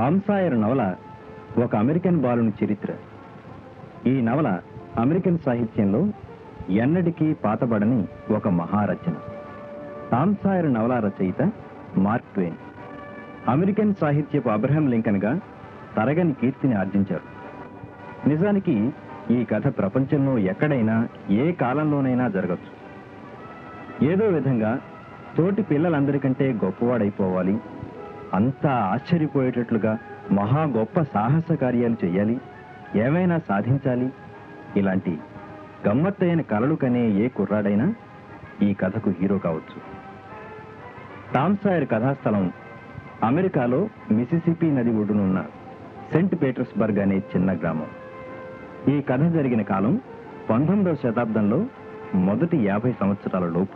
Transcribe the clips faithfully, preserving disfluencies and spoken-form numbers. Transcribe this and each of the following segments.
Tom Sawyer నవల ఒక American బాలుని చరిత్ర. ఈ నవల అమెరికన్ సాహిత్యంలో ఎన్నటికీ పాతబడని ఒక మహారచన. టామ్ సాయర్ నవల రచయిత మార్క్ ట్వేన్. అమెరికన్ సాహిత్యపు అబ్రహం లింకన్ గా తరగని కీర్తిని ఆర్జించారు. నిజానికి ఈ కథ ప్రపంచంలో ఎక్కడైనా ఏ కాలంలోనైనా జరగచ్చు. ఏదో విధంగా తోటి పిల్లలందరికంటే గొప్పవాడైపోవాలి, అంతా ఆశ్చర్యపోయేటట్లుగా మహా గొప్ప సాహస కార్యాలు చెయ్యాలి, ఏమైనా సాధించాలి, ఇలాంటి గమ్మత్తైన కలలు కనే ఏ కుర్రాడైనా ఈ కథకు హీరో కావచ్చు. టామ్ సాయర్ కథాస్థలం అమెరికాలో మిసిసిపి నది ఒడ్డునున్న సెంట్ పీటర్స్బర్గ్ అనే చిన్న గ్రామం. ఈ కథ జరిగిన కాలం పంతొమ్మిదవ శతాబ్దంలో మొదటి యాభై సంవత్సరాల లోపు.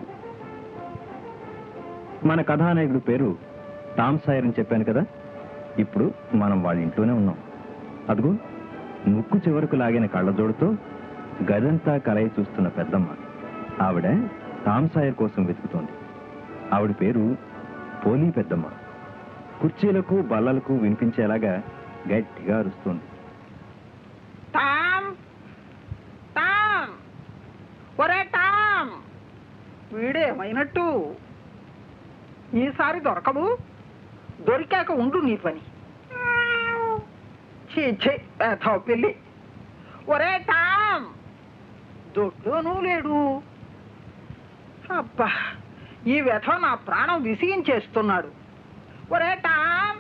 మన కథానాయకుడు పేరు టామ్ సాయర్ అని చెప్పాను కదా. ఇప్పుడు మనం వాళ్ళ ఇంట్లోనే ఉన్నాం. అదిగో ముక్కు చివరకు లాగిన కళ్ళజోడుతో గదంతా కలయి చూస్తున్న పెద్దమ్మ. ఆవిడ టామ్ సాయర్ కోసం వెతుకుతోంది. ఆవిడ పేరు పోలీ పెద్దమ్మ. కుర్చీలకు బల్లలకు వినిపించేలాగా గట్టిగా అరుస్తుంది. టామ్ టామ్ ఒరే టామ్, వీడేమైనట్టు ఈసారి దొరకవు, దొరికాక ఉండు నీ పని. చీచే పెళ్ళి. ఒరే టామ్, దొడ్లోనూ లేడు. అబ్బా, ఈ వ్యథ నా ప్రాణం విసిగించేస్తున్నాడు. ఒరే టామ్.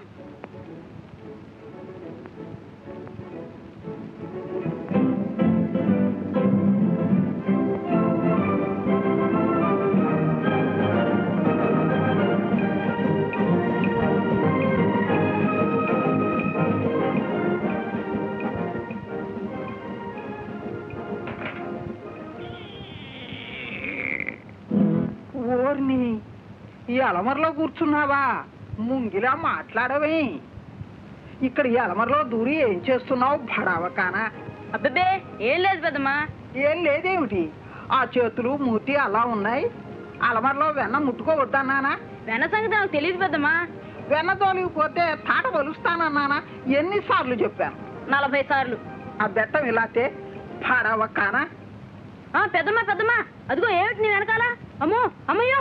ఈ అలమరలో కూర్చున్నావా? ముంగిలా మాట్లాడవే. ఇక్కడ ఈ అలమరలో దూరి ఏం చేస్తున్నావు భడావకానా? అబ్బే ఏం లేదు పెద్దమ్మా. ఏం లేదేమిటి? ఆ చేతులు మూతి అలా ఉన్నాయి. అలమరలో వెన్న ముట్టుకోవద్దన్నానా? వెన్న సంగతి నాకు తెలియదు పెద్దమ్మా. వెన్న తోలిగిపోతే తాట వలుస్తానన్నానా? ఎన్నిసార్లు చెప్పాను? నలభై సార్లు. ఆ బెట్టం ఇలాతే భడావకానా? పెద్దమ్మా పెద్దమ్మా, అదిగో ఏమిటి నీ వెనకాల? అమ్మో అమ్మయ్యో.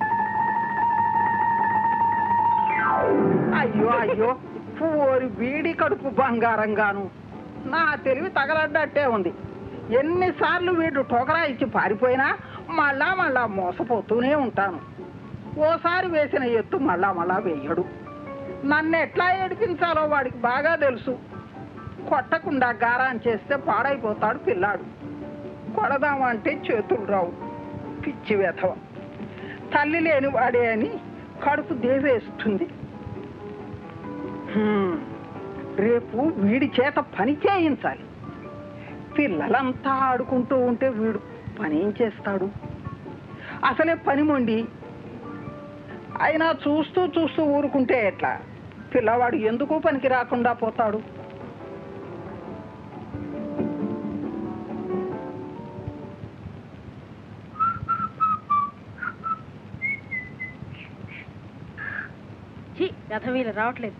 అయ్యో అయ్యో, పూరి బీడి కడుపు బంగారంగాను. నా తెలివి తగలడ్డట్టే ఉంది. ఎన్నిసార్లు వీడు టోకరా ఇచ్చి పారిపోయినా మళ్ళా మళ్ళా మోసపోతూనే ఉంటాను. ఓసారి వేసిన ఎత్తు మళ్ళా మళ్ళా వేయడు. నన్ను ఎట్లా ఏడిపించాలో వాడికి బాగా తెలుసు. కొట్టకుండా గారాన్ చేస్తే పాడైపోతాడు పిల్లాడు. కొడదామంటే చేతులు రావు. పిచ్చి వెధవ. తల్లి లేని వాడే అని కడుపు దేవేస్తుంది. రేపు వీడి చేత పని చేయించాలి. పిల్లలంతా ఆడుకుంటూ ఉంటే వీడు పని ఏం చేస్తాడు? అసలే పని మొండి. అయినా చూస్తూ చూస్తూ ఊరుకుంటే ఎట్లా? పిల్లవాడు ఎందుకు పనికి రాకుండా పోతాడు? రథ వీలు రావట్లేదు.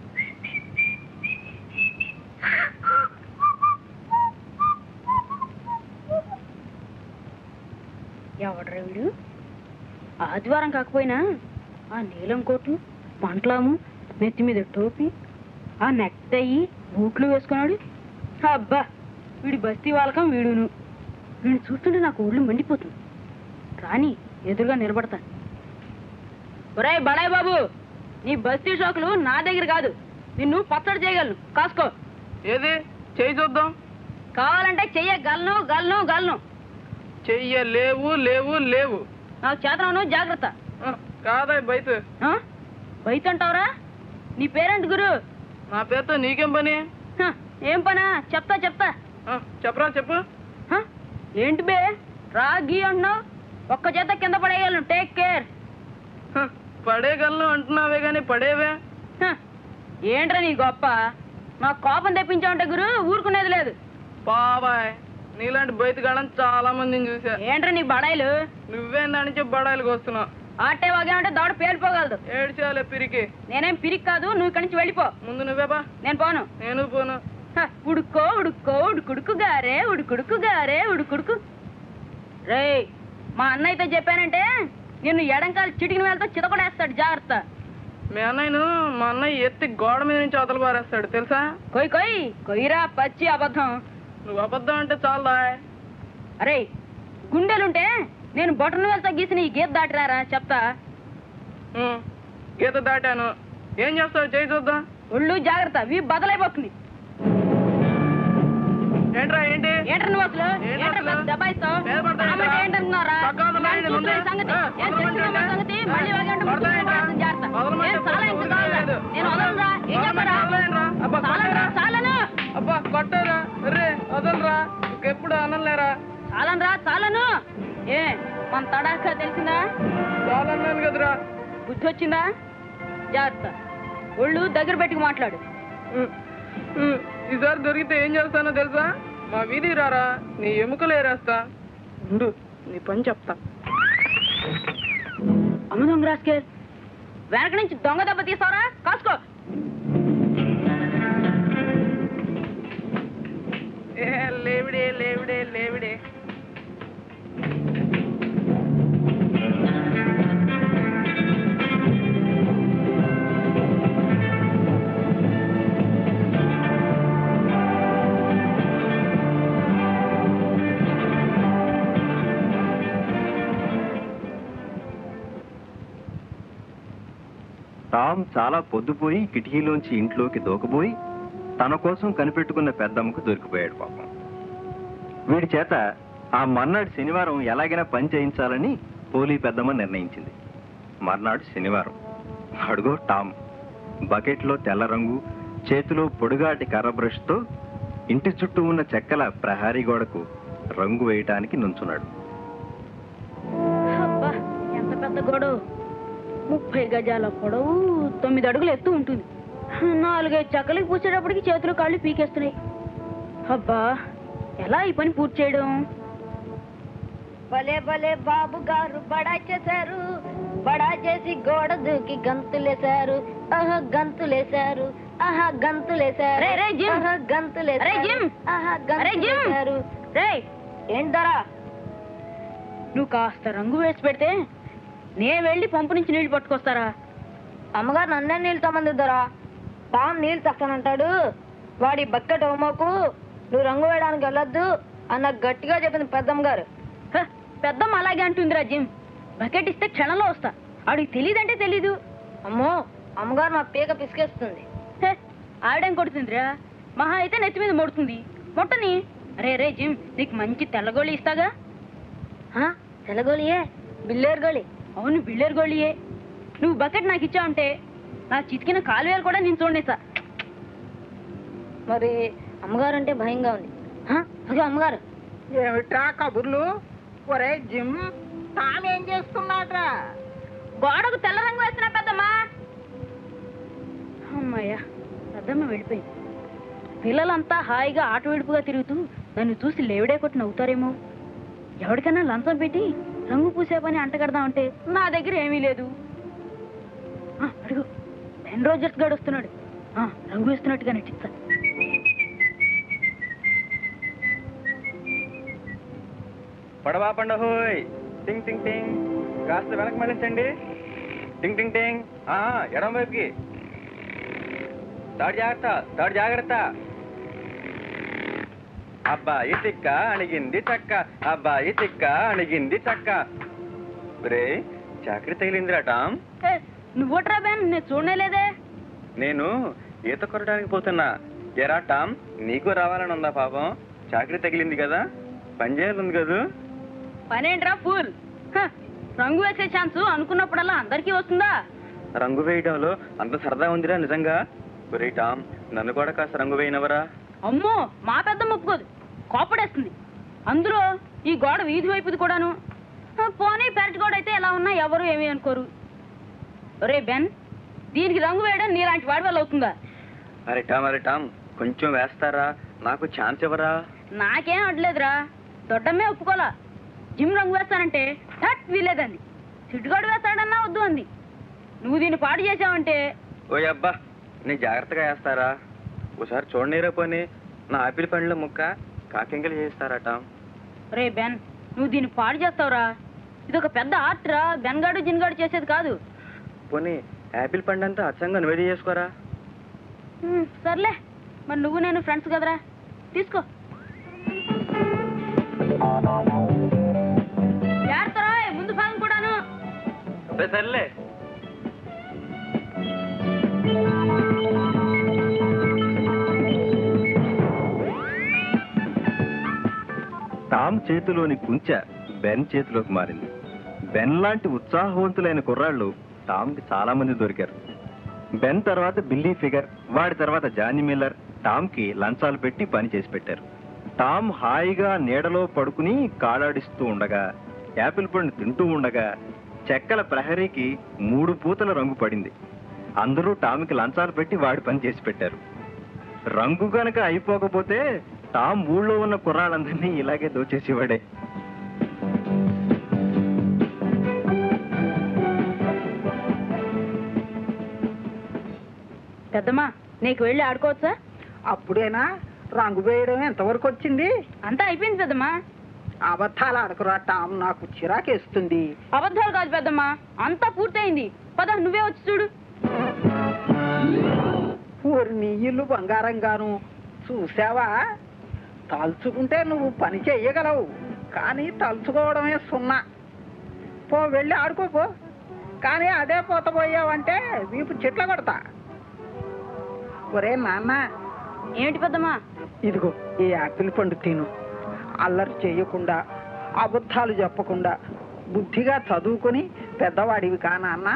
ఎవడ్రా వీడు? ఆదివారం కాకపోయినా ఆ నీలం కోటు, పంట్లాము, నెత్తి మీద టోపీ, ఆ నెక్టయి, బూట్లు వేసుకున్నాడు. అబ్బా, వీడి బస్తీ వాళ్ళకం వీడును. వీడిని చూస్తుంటే నాకు ఒళ్ళు మండిపోతుంది. రాని ఎదురుగా నిలబడతాను. ఒరేయ్ బడాయ్ బాబు, నీ బస్తీ షోకులు నా దగ్గర కాదు. నిన్ను పచ్చడి చేయగలను, కాసుకో. ఏది చెయ్యి చూద్దాం. కావాలంటే చెయ్యగలను గలను గలను. చెయ్యలేవు లేవు లేవు. నాకు చేతను, జాగ్రత్త. కాదా బయట బయట అంటావురా? నీ పేరేంటి గురు? నా పేరుతో నీకేం పని? ఏం పనా? చెప్తా చెప్తా. చెప్పరా చెప్పు. ఏంటి బే రాగి అంటున్నావు? ఒక్క చేత కింద పడేయగలను. Take care. పడేయగలను అంటున్నావే గాని పడేవే. ఏంట్రా నీ గొప్ప? నాకు కోపం తెప్పించావుంటే గురు ఊరుకునేది లేదు. బాబాయ్, నీలాంటి బయటగాళ్ళని చాలా మందిని చూసా. ఏంట్రా నీ బడాయిలు? నువ్వేం దాని చెప్పి బడాయిలకు వస్తున్నావు. ఆటే వాగామంటే దవడ పేలిపోగలదు. ఏడ్చాలే పిరికి. నేనేం పిరికి కాదు, నువ్వు ఇక్కడి నుంచి వెళ్ళిపో. ముందు నువ్వే బా. నేను పోను. నేను పోను. ఉడుక్కో ఉడుక్కో ఉడుకుడుకు గారే ఉడుకుడుకు గారే ఉడుకుడుకు. రే మా అన్నయ్యతో చెప్పానంటే నిన్ను ఎడంకాలు చిటికిన వెళ్తా చితకొడేస్తాడు, జాగ్రత్త. మీ అన్నయ్యను మా అన్నయ్య ఎత్తి గోడ మీద నుంచి అవతల పారేస్తాడు తెలుసా? కొయ్ కొయ్ కొయ్యరా పచ్చి అబద్ధం. నువ్వు అబద్ధం అంటే చాలదా. అరే గుండెలుంటే నేను బొటను వెళ్తా గీసిన ఈ గీత దాటిరారా చెప్తా. గీత దాటాను, ఏం చేస్తావు చేయి చూద్దాం. ఒళ్ళు జాగ్రత్త, వీ బదలైపోతుంది. ఏంట్రా ఏంటి ఏంట్రా నువ్వు అసలు ఏంట్రా దబాయిస్తావు? ఏంటనుకున్నారా సంగతి ఏం తెలుసుకున్నా సంగతి మళ్ళీ జాగ్రత్త. ఏం చాలా ఇంకా కావాలా? నేను వదలరా, ఏం చెప్పారా? చాలను అబ్బా కొట్టరా రే, వదలరా, ఎప్పుడు అనలేరా. చాలనరా చాలను. ఏ మన తడాక తెలిసిందా? చాలన్నాను కదరా. బుద్ధి వచ్చిందా? జాగ్రత్త, ఒళ్ళు దగ్గర పెట్టుకు మాట్లాడు. ఈసారి దొరికితే ఏం చేస్తానో తెలుసా? మా వీధి రారా, నీ ఎముకలు ఏరేస్తా. ఉండు, నీ పని చెప్తా. అమ్మ దొంగ రాసుకే, వెనక నుంచి దొంగ దెబ్బ తీసావరా? కాసుకో. ఏ లేవిడే లేవిడే లేవిడే. టామ్ చాలా పొద్దుపోయి కిటికీలోంచి ఇంట్లోకి దూకబోయి తన కోసం కనిపెట్టుకున్న పెద్దమ్మకు దొరికిపోయాడు పాపం. వీడి చేత ఆ మర్నాడు శనివారం ఎలాగైనా పని చేయించాలని పోలీ పెద్దమ్మ నిర్ణయించింది. మర్నాడు శనివారం. అడుగో టామ్ బకెట్లో తెల్ల రంగు, చేతిలో పొడుగాటి కర్ర బ్రష్తో ఇంటి చుట్టూ ఉన్న చెక్కల ప్రహారీ గోడకు రంగు వేయటానికి నుంచున్నాడు. ఎంత పెద్ద గొడవ! ముప్పై గజాల పొడవు, తొమ్మిది అడుగులు ఎత్తు ఉంటుంది. నాలుగైదు చెక్కలకి పూసేటప్పటికి చేతులు కాళ్ళు పీకేస్తున్నాయి. అబ్బా, ఎలా ఈ పని పూర్తి చేయడం? భలే భలే బాబు గారు బడా చేశారు, బడా చేసి గోడ దూకి గంతులేశారు. ఆహా గంతులేశారు, ఆహా గంతులేశారు, ఆహా గంతులేశారు, ఆహా గంతులేశారు. ఏంటరా నువ్వు కాస్త రంగు వేసి పెడితే నే వెళ్ళి పంపు నుంచి నీళ్లు పట్టుకొస్తారా? అమ్మగారు నన్నే నీళ్ళు తమ్మందిద్దరా. టామ్ నీళ్ళు తస్తానంటాడు, వాడి బకెట్ హోమోకు నువ్వు రంగు వేయడానికి వెళ్ళొద్దు అన్న గట్టిగా చెప్పింది పెద్దమ్మ గారు. పెద్దమ్మ అలాగే అంటుందిరా జిమ్. బకెట్ ఇస్తే క్షణంలో వస్తా. ఆడికి తెలియదంటే తెలీదు. అమ్మో, అమ్మగారు నా పీక పిసికేస్తుంది. ఆవిడేం కొడుతుందిరా, మహా అయితే నెత్తి మీద మొడుతుంది. మొట్టని. రే రే జిమ్, నీకు మంచి తెల్లగోళి ఇస్తాగా. తెల్లగోళియే? బిల్లేరు గోళి? అవును, బిల్లేరు గోళియే. నువ్వు బకెట్ నాకు ఇచ్చావంటే నా చితికిన కాలువేలు కూడా నేను చూడనేసా. మరి అమ్మగారు అంటే భయంగా ఉంది. అదే అమ్మగారు. ఏమిట్రా కబుర్లు? ఒరే జిమ్, తామేం చేస్తున్నాడ్రా? గోడకు తెల్ల రంగు వేస్తున్నా పెద్దమ్మా. అమ్మాయ్యా, పెద్దమ్మ వెళ్ళిపోయింది. పిల్లలంతా హాయిగా ఆట విడుపుగా తిరుగుతూ నన్ను చూసి లేవిడే కొట్టి నవ్వుతారేమో. ఎవరికైనా లంచం పెట్టి రంగు పూసే పని అంటగడదామంటే నా దగ్గర ఏమీ లేదు. అడుగు, బెన్ రోజర్స్ గాడు వస్తున్నాడు. రంగు వేస్తున్నట్టుగా నటిస్తా. పడవా పండహోయ్, టింగ్ టింగ్ టింగ్, కాస్త వెనక్కి మళ్ళించండి. టింగ్ టింగ్ టింగ్, ఎడం వైపుకి. తాడు జాగ్రత్త, తాడు జాగ్రత్త. అబ్బాయి తిక్క అణిగింది చక్క, అబ్బాయి తిక్క అణిగింది చక్క. రే, చాకరీ తగిలిందిరా టామ్. నువ్వుట్రా బెన్, నేను చూడలేదే. నేను ఈత కొట్టడానికి పోతున్నా. ఎరా టామ్, నీకు రావాలని ఉందా పాపం? చాకరీ తగిలింది కదా, పని చేయాలి కదా. పనేంట్రా ఫూల్, రంగు వేసే ఛాన్స్ అనుకున్నప్పుడల్లా అందరికీ వస్తుందా? రంగు వేయడంలో అంత సరదా ఉందిరా నిజంగా. ఒరే టామ్, నన్ను కూడా కాస్త రంగు వేయనవరా? అమ్మో, మా పెద్దమ్మ ఒప్పుకోదు, కోపడేస్తుంది. అందులో ఈ గోడ వీధి వైపుది కూడాను. పోనీ పెరటి గోడ అయితే ఎలా ఉన్నా ఎవరు ఏమీ అనుకోరు. ఒరే బెన్, దీనికి రంగు వేయడం నీలాంటి వాడి వల్ల అవుతుందా? అరే టామ్, అరే టామ్, కొంచెం వేస్తారా? నాకు ఛాన్స్ ఇవ్వరా? నాకేం అడ్లేదురా, దొడ్డమ్మే ఒప్పుకోలా. జిమ్ రంగు వేస్తానంటే థట్ వీలేదండి. చిట్టుగాడు వేస్తాడన్నా వద్దు అంది. నువ్వు దీన్ని పాడు చేసావంటే ఓ అబ్బా నీ జాగ్రత్తగా వేస్తారా? ఒకసారి చూడనీరా పోనీ నా ఆపిల్ పండ్ల ముక్క కాకింకలు చేస్తారట. రే బెన్, నువ్వు దీన్ని పాడు చేస్తావురా. ఇది ఒక పెద్ద ఆర్ట్ రా, బెన్గాడు జిన్గాడు చేసేది కాదు. పోనీ యాపిల్ పండు అంతా అచ్చంగా నువ్వే చేసుకోరా. సర్లే, మరి నువ్వు నేను ఫ్రెండ్స్ కదరా, తీసుకో. జాగ్రత్తరా, ముందు భాగం కూడాను. సర్లే. టామ్ చేతిలోని కుంచె బెన్ చేతిలోకి మారింది. బెన్ లాంటి ఉత్సాహవంతులైన కుర్రాళ్ళు టామ్కి చాలా మంది దొరికారు. బెన్ తర్వాత బిల్లీ ఫిగర్, వాడి తర్వాత జానీ మిల్లర్ టామ్కి లంచాలు పెట్టి పని చేసి పెట్టారు. టామ్ హాయిగా నీడలో పడుకుని కాలాడిస్తూ ఉండగా, యాపిల్ పండు తింటూ ఉండగా చెక్కల ప్రహరీకి మూడు పూతల రంగు పడింది. అందరూ టామ్కి లంచాలు పెట్టి వాడి పని చేసి పెట్టారు. రంగు గనక అయిపోకపోతే టామ్ ఊళ్ళో ఉన్న కుర్రాళ్ళందరినీ ఇలాగే దోచేసేవాడే. పెద్దమ్మా, నీకు వెళ్ళి ఆడుకోవచ్చా? అప్పుడేనా రంగు వేయడం ఎంతవరకు వచ్చింది? అంతా అయిపోయింది పెద్దమ్మా. అబద్ధాలు ఆడకురా టామ్, నాకు చిరాకేస్తుంది. అబద్ధాలు కాదు పెద్దమ్మా, అంతా పూర్తయింది. పద, నువ్వే వచ్చి చూడు. ఊరి నీ ఇల్లు బంగారంగాను చూసావా? తలుచుకుంటే నువ్వు పని చెయ్యగలవు, కానీ తలుచుకోవడమే సున్నా. పో, వెళ్ళి ఆడుకోపో. కానీ అదే పోతపోయావంటే వీపు చెట్ల కొడతా. ఒరే నాన్న, ఏమిటి పెద్దమ్మా? ఇదిగో ఈ యాపిల్ పండు తిను. అల్లరి చేయకుండా, అబద్ధాలు చెప్పకుండా బుద్ధిగా చదువుకొని పెద్దవాడివి కా నాన్న.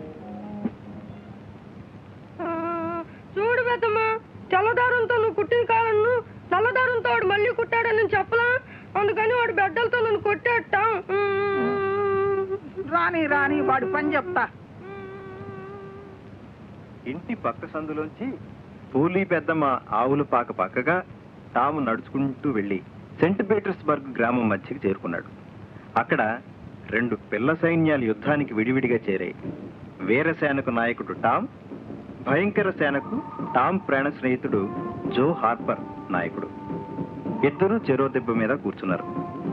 చూడు పెద్దమ్మా, తెల్లదారంతో నువ్వు కుట్టిన కాలను నల్లదారంతో వాడు మళ్ళీ కుట్టాడని చెప్పలా, అందుకని వాడు బెడ్డలతో నన్ను కొట్టాట. రాని రాని వాడి పని చెప్తా. ఇంటి పక్క సందులోంచి పూలీ పెద్దమ్మ ఆవులు పాక పక్కగా తాము నడుచుకుంటూ వెళ్లి సెంట్ పీటర్స్బర్గ్ గ్రామం మధ్యకి చేరుకున్నాడు. అక్కడ రెండు పిల్ల సైన్యాలు యుద్ధానికి విడివిడిగా చేరాయి. వీరసేనకు నాయకుడు టామ్, భయంకర సేనకు టామ్ ప్రాణ స్నేహితుడు జో హార్పర్ నాయకుడు. ఇద్దరు చెరో దెబ్బ మీద కూర్చున్నారు.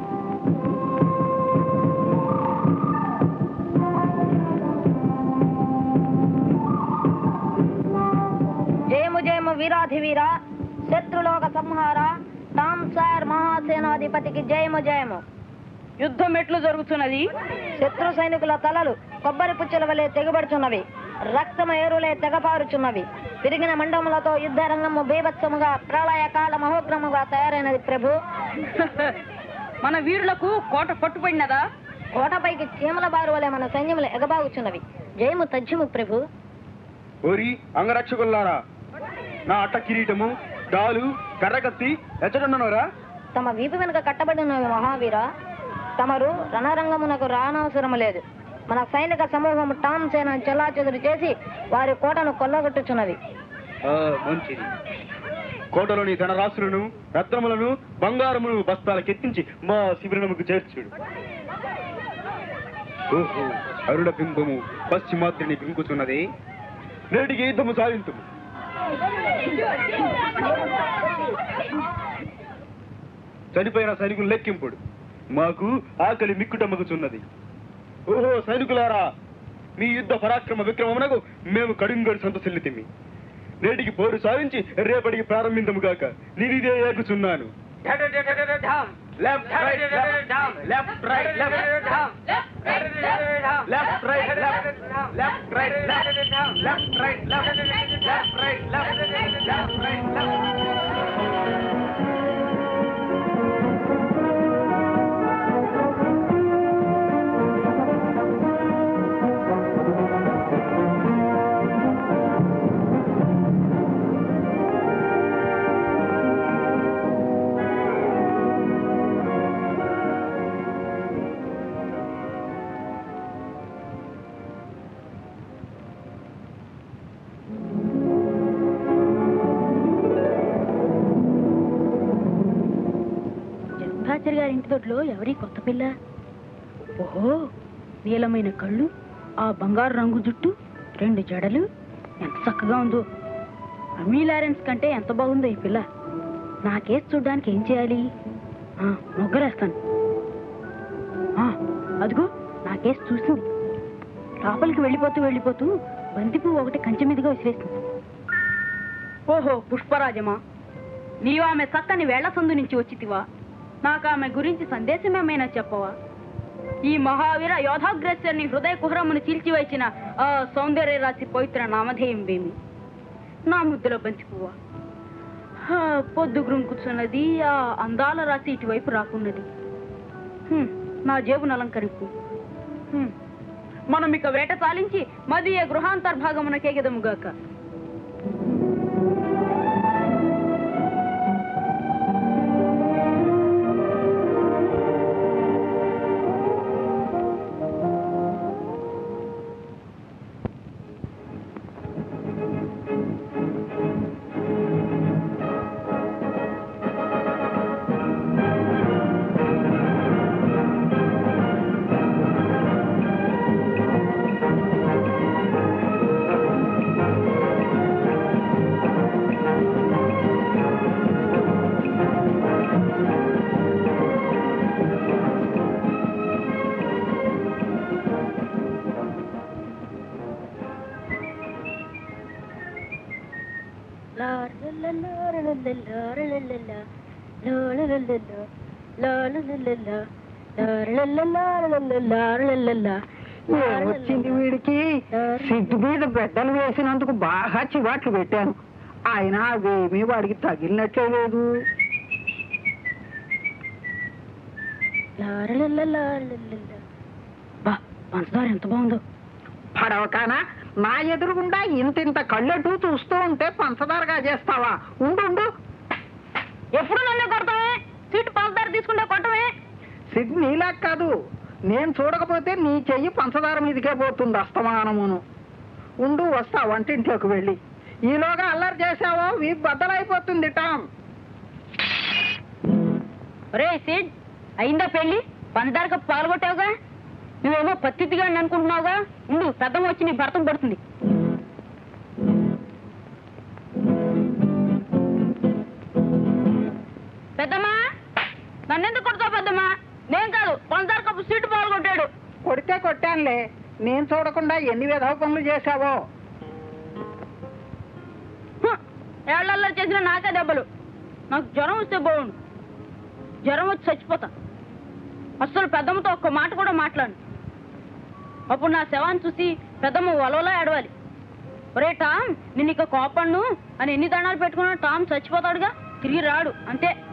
జయము జయము వీరాధి వీర, శత్రులోక సంహార, టామ్ సాయర్ మహాసేనాధిపతికి జయము జయము. యుద్ధం ఎట్లు జరుగుతున్నది? శత్రు సైనికుల తలలు కొబ్బరి పుచ్చల వలె తెగబడుచున్నవి, రక్తమ ఏరులే తెగపారుచున్నవి. తిరిగిన మండములతో యుద్ధ రంగము బీభత్సముగా ప్రళయకాల మహోగ్రముగా తయారైనది ప్రభు. మన వీరులకు కోట పట్టుపడినదా? కోటపైకి చీమల బారు వలె మన సైన్యములు ఎగబాగుచున్నవి. జయము తజ్జము ప్రభు. ఓరి అంగరక్షకులారా, నా అట్ట కిరీటము, డాలు, కర్రకత్తి ఎచ్చడున్నవరా? తమ వీపు వెనుక కట్టబడినవి మహావీర. తమరు రణరంగమునకు రానవసరము లేదు. మన సైనిక సమూహము టామ్ సేన చెల్లాచెదురు చేసి వారి కోటను కొల్లగొట్టుచున్నది. మంచిది. కోటలోని ధనరాశులను, రత్నములను, బంగారమును బస్తాలకెత్తించి మా శిబిరముకు చేర్చుడు. ఓహో, అరుణ బింబము పశ్చిమాత్రిని బింకుచున్నది. నేటికి యుద్ధము సాధింతుము. చనిపోయిన సైనికులు లెక్కింపుడు. మాకు ఆకలి మిక్కుటమ్మగుచున్నది. ఓహో సైనికులారా, మీ యుద్ధ పరాక్రమ విక్రమమునకు మేము కడుంగడు సంతసిల్లితిమి. నేటికి పోరు సాధించి రేపటికి ప్రారంభించము గాక నేనిదే ఏగుచున్నాను. జగదాచారి గారి ఇంటి దొడ్లో ఎవరి కొత్త పిల్ల? ఓహో, నీలమైన కళ్ళు, ఆ బంగారు రంగు జుట్టు, రెండు జడలు, ఎంత చక్కగా ఉందో. అమీ లారెన్స్ కంటే ఎంత బాగుందో ఈ పిల్ల. నా కేసు చూడ్డానికి ఏం చేయాలి? ఆ, మొగ్గలేస్తాను. ఆ, అదిగో నా కేసు చూసింది. లోపలికి వెళ్ళిపోతూ వెళ్ళిపోతూ బంతిపూ ఒకటి కంచె మీదుగా విసిరేస్తుంది. ఓహో పుష్పరాజమా, నీవు ఆమె చక్కని వేళ్ల సందు నుంచి వచ్చితివా? నాకు ఆమె గురించి సందేశమేమైనా చెప్పవా? ఈ మహావీర యోధాగ్రస్యని హృదయ కుహరమును చీల్చివేసిన ఆ సౌందర్య రాశి పవిత్ర నామధేయం వేమి? నా ముద్దుల బంతిపువ్వా, పొద్దు గ్రుంకుతున్నది ఆ అందాల రాశి ఇటువైపు రాకున్నది. హ్మ్, నా జేబును అలంకరింపు. హ్మ్, మనం ఇక వేట చాలించి మదీయ గృహాంతర్భాగమునకేగెదముగాక. వచ్చింది వీడికి. సిగ్గు మీద బిడ్డలు వేసినందుకు బాగా చివాట్లు పెట్టాను. ఆయన అవేమీ వాడికి తగిలినట్లే లేదు. పంచదార ఎంత బాగుందో. పడవకానా నా ఎదురుగుండా ఇంత ఇంత కళ్ళెట్టు చూస్తూ ఉంటే పంచదారగా చేస్తావా? ఉండు ఉండు. ఎప్పుడు నన్ను కొడతావే? సీటు పంచదార తీసుకుంటే కొట్టవే? సిగ్గు నీలా కాదు, నేను చూడకపోతే నీ చెయ్యి పంచదార మీదకే పోతుంది అస్తమానమును. ఉండు, వస్తా వంటింట్లోకి వెళ్ళి. ఈలోగా అల్లరి చేసావో వీపు బద్దలైపోతుంది టామ్. రే సీడ్, అయిందా పెళ్లి? పంచదార కప్పు పాల్గొట్టావుగా. నువ్వేమో పత్తిగా అనుకుంటున్నావుగా. ఉండు, పెద్దమ్మ వచ్చి నీ భర్తం పడుతుంది. పెద్దమ్మా, నన్నెందుకు కొడతావు పెద్దమ్మా? నేను కాదు, పంచదార కప్పు సీటు పాల్గొట్టాడు. కొడితే కొట్టానులే, నేను చూడకుండా ఎన్ని విధవ పనులు చేశావో. ఏళ్లలో చేసిన నాకే దెబ్బలు. నాకు జ్వరం వస్తే బాగుండు. జ్వరం వచ్చి చచ్చిపోతా. అసలు పెద్దమ్మతో ఒక్క మాట కూడా మాట్లాడు. అప్పుడు నా శవాన్ని చూసి పెద్దమ్మ వలవలా ఏడవాలి. ఒరే టామ్, నేను ఇక కోపన్ను అని ఎన్ని దండాలు పెట్టుకున్నా టామ్ చచ్చిపోతాడుగా, తిరిగి రాడు అంతే.